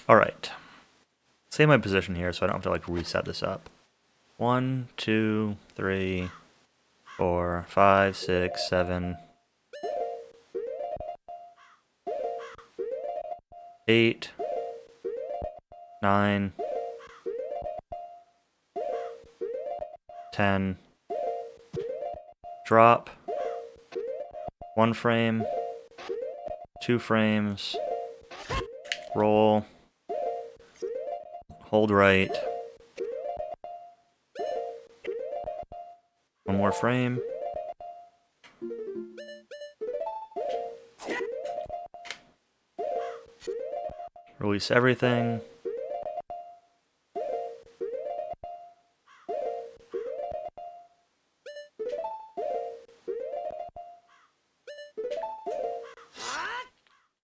Alright. Save my position here so I don't have to like reset this up. 1, 2, 3, 4, 5, 6, 7, 8, 9, 10, drop, 1 frame, 2 frames, roll, hold right, 1 more frame, release everything,